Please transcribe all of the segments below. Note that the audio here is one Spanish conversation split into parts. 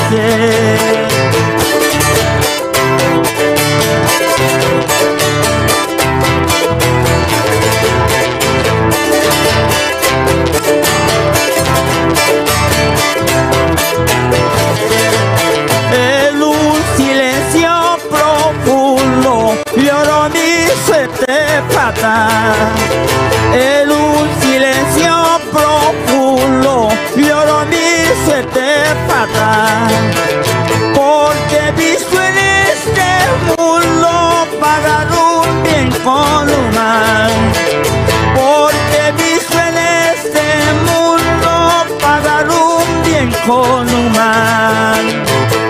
dice. En un silencio profundo lloró mi suerte fatal. En un silencio profundo lloró mi suerte fatal. Porque visto en este mundo pagar un bien con un mal. Porque visto en este mundo pagar un bien con un mal.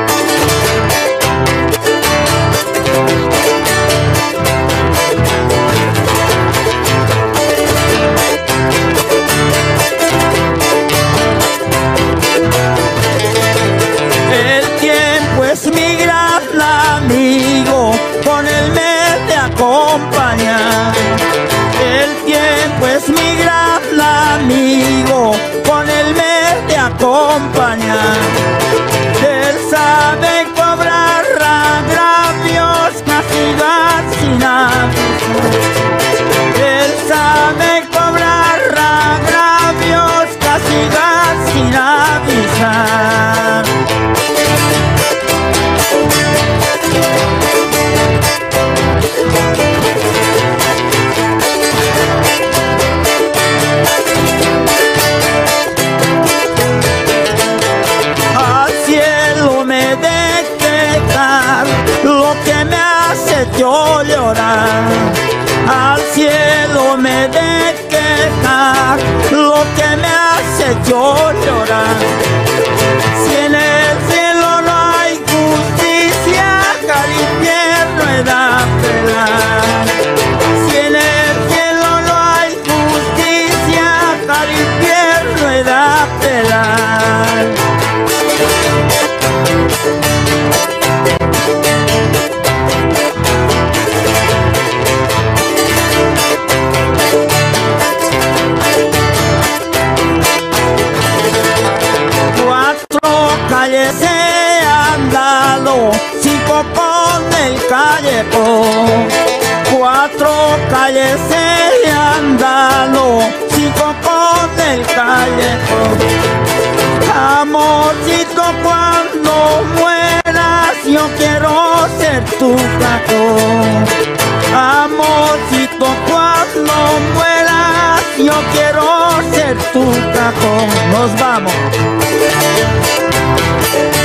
Es mi gran amigo, con él me de acompañar. El tiempo es mi gran amigo, con él me de acompañar. Él sabe cobrar agravios, castigar sin aviso. Él sabe cobrar agravios, castigar sin avisar. Al cielo me de quejar lo que me hace yo llorar. Al cielo me de quejar lo que me hace yo llorar. Si en el cielo no hay justicia, al infierno he de apelar. Si en el cielo no hay justicia, al infierno he de apelar. Calles he andado, 5 con el callejón. 4 calles he andado, 5 con el callejón. Amorcito, cuando mueras yo quiero ser tu cajón. Amorcito, cuando mueras yo quiero ser tu cajón. Nos vamos.